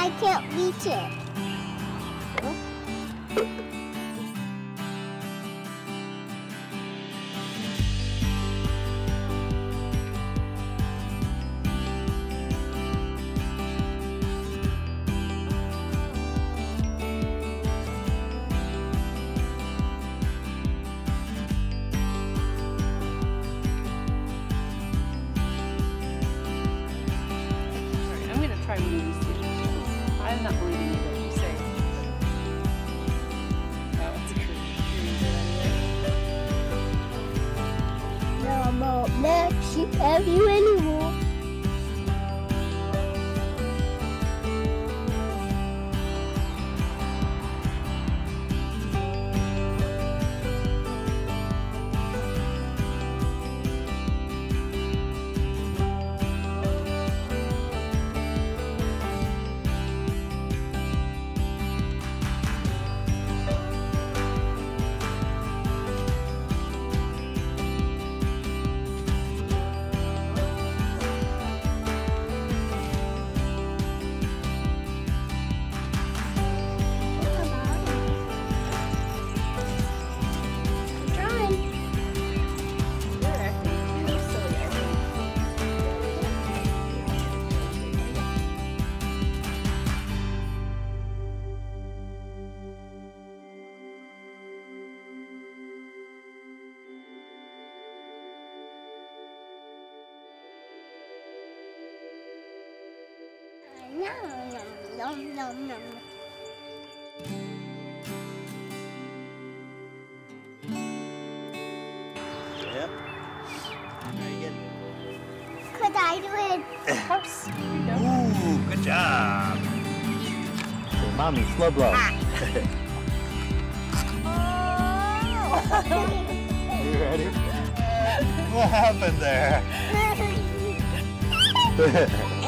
I can't reach it. I'm not believing you what you say. Oh, it's a tree. No, I won't let you have you anymore. Nom, nom, nom. Yep. Very good. Could I do it? Of course. Ooh, good job. Okay, mommy, slow blow. Are you ready? What happened there?